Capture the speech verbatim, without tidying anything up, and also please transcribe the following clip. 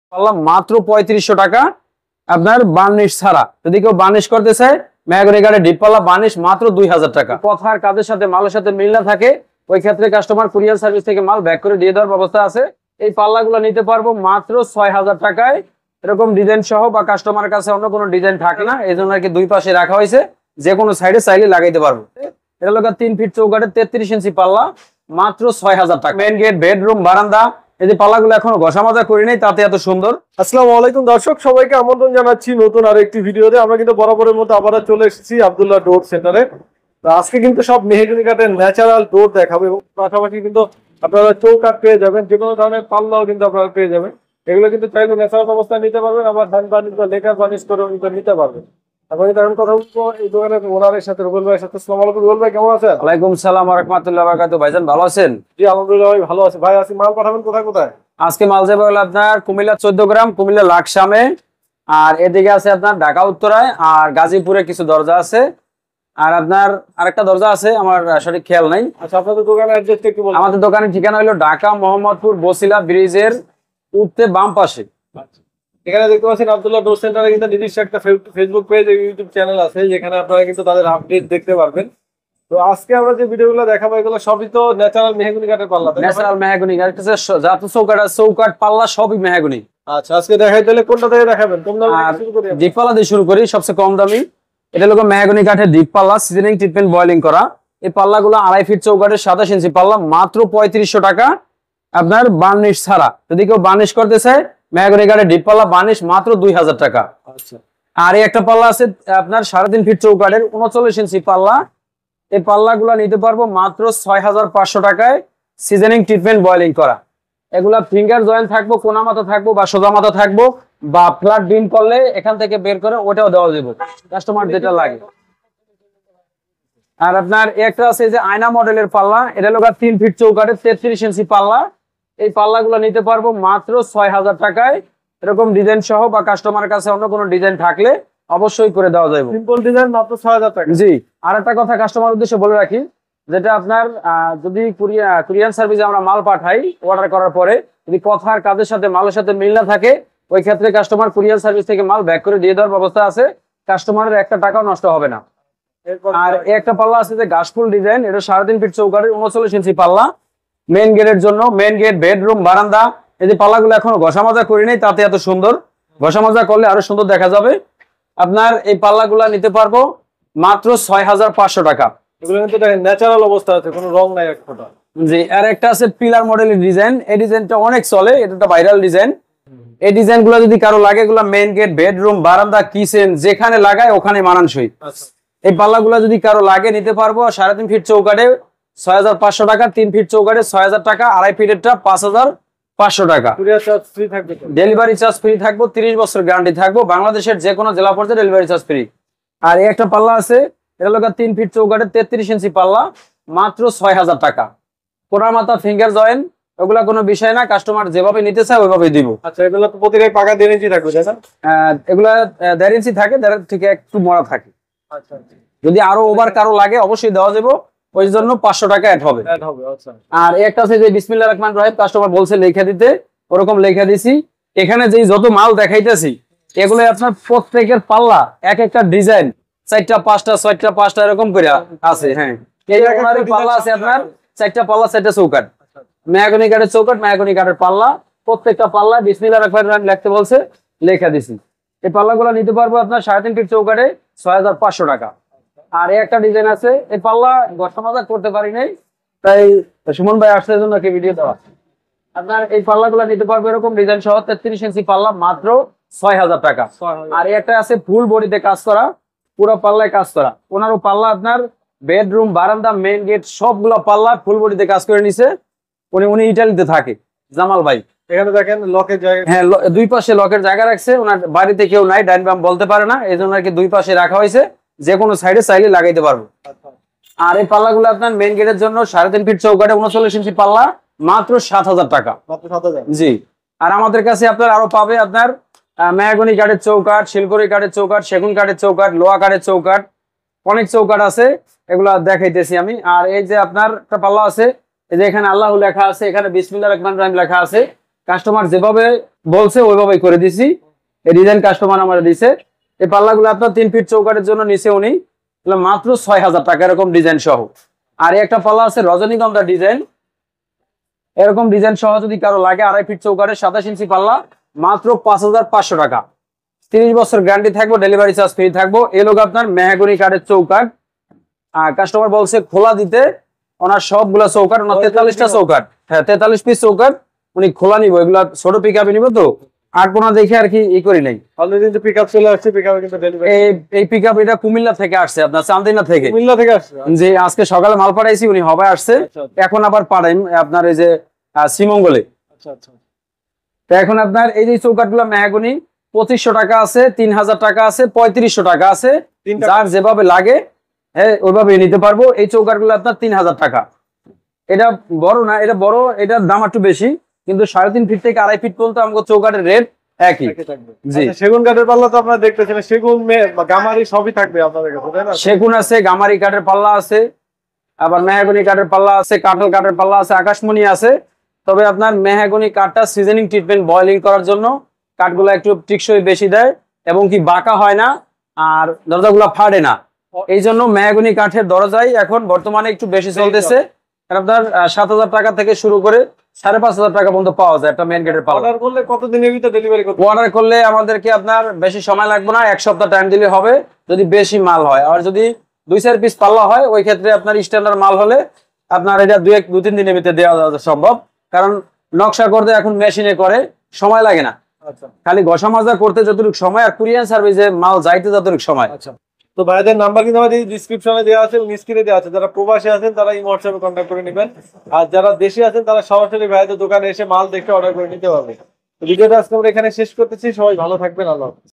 পাল্লা মাত্র পঁয়ত্রিশশো টাকা আপনার বার্নিশ ছাড়া। যদি কেউ বার্নিশ করতে চায় মেহগনি কাঠের ডিপ পাল্লা বার্নিশ মাত্র দুই হাজার টাকা। কথার কাজের সাথে মালের সাথে মিল না থাকে ওই ক্ষেত্রে কাস্টমার কুরিয়ার সার্ভিস থেকে মাল ব্যাক করে দিয়ে দেওয়ার ব্যবস্থা আছে। এই পাল্লাগুলো নিতে পারবো মাত্র ছয় হাজার টাকায়, এরকম ডিজাইন সহ, বা কাস্টমারের কাছে অন্য কোনো ডিজাইন থাকে না এই জন্য আর কি দুই পাশে রাখা হয়েছে, যে কোনো সাইডে চাইলে লাগাইতে পারবো। এটা হলো তিন ফিট চৌকাঠের তেত্রিশ ইঞ্চি পাল্লা মাত্র ছয় হাজার টাকা। মেন গেট, বেডরুম, বারান্দা, এই যে পাল্লাগুলো এখনো ঘষা মাজা করি নাই, তাতে এত সুন্দর। আসসালামু আলাইকুম দর্শক, সবাইকে আমন্ত্রণ জানাচ্ছি নতুন আর একটি ভিডিওতে। আমরা কিন্তু বরাবরের মতো আবার চলে এসেছি আব্দুল্লাহ ডোর সেন্টারে। তো আজকে কিন্তু সব মেহগনি কাঠের ন্যাচারাল ডোর দেখাবো এবং পাশাপাশি কিন্তু আপনারা চৌকাঠ পেয়ে যাবেন, যে কোনো ধরনের পাল্লাও কিন্তু আপনারা পেয়ে যাবেন। এগুলো কিন্তু চাইলে ন্যাচারাল অবস্থায় নিতে পারবেন, আবার ধান বানিশ বা লেকার বানিশ করেও নিতে পারবেন। আপনাকে এখন কথা বলবো এই দোকানের ওনারের সাথে, রুবেল ভাইয়ের সাথে। আসসালামু আলাইকুম রুবেল ভাই, কেমন আছেন? ওয়ালাইকুম সালাম ওয়া রাহমাতুল্লাহি ওয়া বারাকাতুহু। ভাইজান ভালো আছেন? জি আলহামদুলিল্লাহ ভাই ভালো আছি। ভাই আজকে মাল পাঠাবেন কোথায় কোথায়? আজকে মাল যাবে হলো আপনার কুমিল্লা চোদ্দ গ্রাম, কুমিল্লা লাকসামে, আর এদিকে আছে আপনার ঢাকা উত্তরায়, আর গাজীপুরে কিছু দরজা আছে, আর আপনার আরেকটা দরজা আছে আমার সঠিক খেয়াল নাই। আচ্ছা, আপনাদের দোকানের অ্যাড্রেস একটু বলুন। আমাদের দোকানের ঠিকানা হলো ঢাকা মোহাম্মদপুর বসিলা ব্রিজের উত্তরে বাম পাশে। এখানে দেখতে পাচ্ছেন আব্দুল্লাহ ডোর সেন্টারে কিন্তু নিজস্ব একটা ফেসবুক পেজ, ইউটিউব চ্যানেল আছে, যেখানে আপনারা কিন্তু তাদের আপডেট দেখতে পারবেন। তো আজকে আমরা যে ভিডিওগুলো দেখাবো এগুলো সবই তো ন্যাচারাল মেহগনি কাঠের পাল্লা। ন্যাচারাল মেহগনি কাঠ, যত চৌকাঠ আছে চৌকাঠ পাল্লা সবই মেহগনি। আচ্ছা, আজকে দেখাই তাহলে কোনটা থেকে দেখাবেন? কম দামে শুরু করি। ডিপ পাল্লা দিয়ে শুরু করি, সবচেয়ে কম দামি। এটা হলো মেহগনি কাঠের ডিপ পাল্লা, সিজনিং ট্রিটমেন্ট বয়লিং করা। এই পাল্লাগুলো আড়াই ফিট চৌকাঠের সাতাশ ইঞ্চি পাল্লা মাত্র পঁয়ত্রিশশো টাকা আপনার বার্নিশ ছাড়া। যদি কেউ বার্নিশ করতে চায় মেহগনি কাঠের ডিপ পাল্লা বার্নিশ মাত্র দুই হাজার টাকা। আচ্ছা, আর এই একটা পাল্লা আছে আপনার সাড়ে তিন ফিট চৌকাঠের উনচল্লিশ ইঞ্চি পাল্লা। এই পাল্লাগুলো নিতে পারবো মাত্র ছয় হাজার পাঁচশো টাকায়, সিজনিং ট্রিটমেন্ট বয়লিং করা। এগুলা ফিঙ্গার জয়েন্ট থাকবো, কোনা মাথা থাকবো বা সোজা মাথা থাকবো, বা ফ্ল্যাট বিন করলে এখান থেকে বের করে ওটাও দেওয়া যাবে কাস্টমার যেটা লাগে। আর আপনার একটা আছে যে আয়না মডেলের পাল্লা, এটা হলো তিন ফিট চৌকাঠের তেত্রিশ ইঞ্চি পাল্লা। এই পাল্লাগুলো নিতে পারবো মাত্র ছয় হাজার টাকায়, এরকম ডিজাইন সহ, বা কাস্টমারের কাছে অন্য কোনো ডিজাইন থাকলে অবশ্যই করে দেওয়া যাবে। সিম্পল ডিজাইন মাত্র ছয় হাজার টাকা। জি, আর একটা কথা কাস্টমার উদ্দেশ্যে বলে রাখি, যেটা আপনার যদি কুরিয়ার সার্ভিসে আমরা মাল পাঠাই অর্ডার করার পরে, যদি কথার কাজের সাথে মালের সাথে মিল না থাকে ওই ক্ষেত্রে কাস্টমার কুরিয়ার সার্ভিস থেকে মাল ব্যাক করে দিয়ে দেওয়ার ব্যবস্থা আছে, কাস্টমারের একটা টাকাও নষ্ট হবে না। আর একটা পাল্লা আছে যে গাছফুল ডিজাইন, এটা সাড়ে তিন ফিট চৌকাঠের উনচল্লিশ ইঞ্চি পাল্লা, মেন গেটের জন্য। মেন গেট, বেডরুম, বারান্দা, এই যে পাল্লাগুলো এখনো ঘষা মাজা করি নাই, তাতে এত সুন্দর। ঘষা মাজা করলে আরো সুন্দর দেখা যাবে। আপনার এই পাল্লাগুলা নিতে পারবো মাত্র ছয় হাজার পাঁচশো টাকা। এগুলো কিন্তু ন্যাচারাল অবস্থা আছে, কোনো রং নাই এক ফোঁটা। জি, আর একটা আছে পিলার মডেলের ডিজাইন, এই ডিজাইনটা অনেক চলে, এটা একটা ভাইরাল ডিজাইন। এই ডিজাইন গুলো যদি কারো লাগে, এগুলো মেন গেট, বেডরুম, বারান্দা, কিচেন যেখানে লাগায় ওখানে মানানসই। এই পাল্লাগুলা যদি কারো লাগে নিতে পারবো সাড়ে তিন ফিট চৌকাঠে ছয় হাজার পাঁচশো টাকা, তিন ফিট চৌকাঠে ছয় হাজার টাকা, আড়াই ফিটেরটা পাঁচ হাজার পাঁচশো টাকা। ডেলিভারি চার্জ ফ্রি থাকবো, তিরিশ বছর গ্যারান্টি থাকবো, বাংলাদেশের যে কোনো জেলা পর্যায়ে ডেলিভারি চার্জ ফ্রি। আর এই একটা পাল্লা আছে, এটা হলো তিন ফিট চৌকাঠের তেত্রিশ ইঞ্চি পাল্লা মাত্র ছয় হাজার টাকা। কোনা মাথা, ফিঙ্গার জয়েন্ট, ওগুলা কোনো বিষয় না, কাস্টমার যেভাবে নিতে চায় ওইভাবে দিব। আচ্ছা, এগুলো তো প্রতিটাই পাকা দেড় ইঞ্চি থাকবে, তাই না? এগুলা দেড় ইঞ্চি থাকে, দেড় থেকে একটু মরা থাকে। আচ্ছা, যদি আরো ওভার কারো লাগে অবশ্যই দেওয়া যাবে, ওই জন্য পাঁচশো টাকা অ্যাড হবে। আর একটা আছে যে বিসমিল্লাহির রহমানির রহিম, কাস্টমার বলছে লেখা দিতে, ওরকম লেখা দিছি। এখানে যে যত মাল দেখাইতেছি এগুলো আপনার প্রত্যেকের পাল্লা এক একটা ডিজাইন, চারটা পাঁচটা ছয়টা পাঁচটা এরকম করে আছে। হ্যাঁ, এই রকমের পাল্লা আছে আপনার চারটা পাল্লা, চারটা চৌকাঠ, মেহগনি কাঠের চৌকাঠ, মেহগনি কাঠের পাল্লা, প্রত্যেকটা পাল্লা বিসমিল্লাহির রহমানির রহিম লিখতে বলছে, লেখা দিছি। এই পাল্লাগুলো নিতে পারবো আপনার সাড়ে তিন ফিট চৌকাঠে ছয় হাজার পাঁচশো টাকা। আর একটা ডিজাইন আছে, এই পাল্লা ঘষা মাজা করতে পারি নাই, তাই সুমন ভাই আসছে জন্য কি ভিডিও দেওয়া। আপনার এই পাল্লাগুলো নিতে পারবো এরকম ডিজাইন সহ তেত্রিশ ইঞ্চি পাল্লা মাত্র ছয় হাজার টাকা। আর একটা আছে ফুল বডিতে কাজ করা, পুরো পাল্লায় কাজ করা। ওনারও পাল্লা আপনার বেডরুম, বারান্দা, মেইন গেট সবগুলো পাল্লা ফুল বডিতে কাজ করে নিছে। উনি উনি ইটালিতে থাকে, জামাল ভাই। এখানে দেখেন লকের জায়গা, হ্যাঁ দুই পাশে লকের জায়গা রাখছে, ওনার বাড়িতে কেউ নাই, ডাইন বাম বলতে পারে না, এই জন্য আর কি দুই পাশে রাখা হয়েছে, যে কোনো সাইডে চাইলে লাগাইতে পারবো। আর এই পাল্লাগুলো আপনার মেন গেটের জন্য সাড়ে তিন ফিট চৌকাঠে উনচল্লিশ ইঞ্চি পাল্লা মাত্র সাত হাজার টাকা। জি, আর আমাদের কাছে আপনার আরো পাবে আপনার মেহগনি কাঠের চৌকাঠ, শিলকড়ি কাঠের চৌকাঠ, সেগুন কাঠের চৌকাঠ, লোহা কাঠের চৌকাঠ, অনেক চৌকাঠ আছে, এগুলা দেখাইতেছি আমি। আর এই যে আপনার একটা পাল্লা আছে, এই যে এখানে আল্লাহ লেখা আছে, এখানে বিসমিল্লাহির রহমানির রহিম লেখা আছে, কাস্টমার যেভাবে বলছে ওইভাবেই করে দিছি। এই ডিজাইন কাস্টমার আমার দিছে। এই পাল্লাগুলো আপনার তিন ফিট চৌকাটের জন্য নিচে উনি মাত্র ছয় হাজার টাকা এরকম ডিজাইন সহ। আর একটা পাল্লা আছে রজনীগন্ধা ডিজাইন, এরকম ডিজাইন সহ যদি কারো লাগে আড়াই ফিট চৌকাটের সাতাশ ইঞ্চি পাল্লা মাত্র পাঁচ হাজার পাঁচশো টাকা। তিরিশ বছর গ্যারান্টি থাকবো, ডেলিভারি চার্জ ফ্রি থাকবো। এই লোক আপনার মেহগনি কাঠের চৌকাট, আর কাস্টমার বলছে খোলা দিতে, ওনার সবগুলা চৌকাট, ওনার তেতাল্লিশটা চৌকাট, হ্যাঁ তেতাল্লিশ পিস চৌকাট উনি খোলা নিবো। এগুলা ছোট পিক আপে নিবো তো আর কোনো দেখে আর কি ই করি নাই। অলরেডি কিন্তু পিকআপ চলে আসছে, পিকআপে কিন্তু ডেলিভারি। এই এই পিকআপ এটা কুমিল্লা থেকে আসছে, আপনার চান্দিনা থেকে। কুমিল্লা থেকে আসছে যে আজকে সকালে মাল পাঠাইছি, উনি হবে আসছে, এখন আবার পাঠাই আপনার এই যে শ্রীমঙ্গলে। আচ্ছা আচ্ছা। তো এখন আপনার এই যে চৌকাটগুলো মেহগনি পঁচিশশো টাকা আছে, তিন হাজার টাকা আছে, পঁয়ত্রিশশো টাকা আছে, যার যেভাবে লাগে হ্যাঁ ওইভাবে নিতে পারবো। এই চৌকাটগুলো আপনার তিন হাজার টাকা। এটা বড় না, এটা বড়, এটার দাম একটু বেশি, কিন্তু সাড়ে তিন ফিট থেকে আড়াই ফিট পর্যন্ত আমাকে চৌকাটের রেট একই। জি, সেগুন কাঠের পাল্লা তো আপনারা দেখতেছেন, সেগুন গামারি সবই থাকবে আপনাদের কাছে, তাই না? সেগুন আছে, গামারি কাঠের পাল্লা আছে, আবার মেহগনি কাঠের পাল্লা আছে, কাঁঠাল কাঠের পাল্লা আছে, আকাশমণি আছে। তবে আপনার মেহগনি কাঠটা সিজনিং ট্রিটমেন্ট বয়লিং করার জন্য কাঠগুলো একটু টিকসই বেশি দেয় এবং কি বাঁকা হয় না, আর দরজাগুলো ফাটে না। এই জন্য মেহগনি কাঠের দরজাই এখন বর্তমানে একটু বেশি চলতেছে। আপনার সাত হাজার টাকা থেকে শুরু করে সাড়ে পাঁচ হাজার টাকা পর্যন্ত পাওয়া যায় একটা মেন গেটের পাল্লা। অর্ডার করলে কতদিনের ভিতরে ডেলিভারি করতে? অর্ডার করলে আমাদেরকে আপনার বেশি সময় লাগবে না, এক সপ্তাহ টাইম দিলে হবে যদি বেশি মাল হয়। আর যদি দুই চার পিস পাল্লা হয় ওই ক্ষেত্রে আপনার স্ট্যান্ডার্ড মাল হলে আপনার এটা দুই এক দু তিন দিনের ভিতরে দেওয়া যাওয়া সম্ভব, কারণ নকশা করতে এখন মেশিনে করে, সময় লাগে না। আচ্ছা, খালি ঘষা মাজা করতে যতটুকু সময় আর কুরিয়ার সার্ভিসে মাল যাইতে যতটুকু সময়। আচ্ছা। তো ভাইদের নাম্বার কিন্তু আমাদের ডিসক্রিপশনে দেওয়া আছে এবং স্ক্রিনে দেওয়া আছে। যারা প্রবাসী আছেন তারা এই হোয়াটসঅ্যাপে কন্ট্যাক্ট করে নেবেন, আর যারা দেশে আছেন তারা সরাসরি ভাইদের দোকানে এসে মাল দেখে অর্ডার করে নিতে পারবে। ভিডিওটা আজকে আমরা এখানে শেষ করতেছি। সবাই ভালো থাকবেন, আল্লাহ হাফেজ।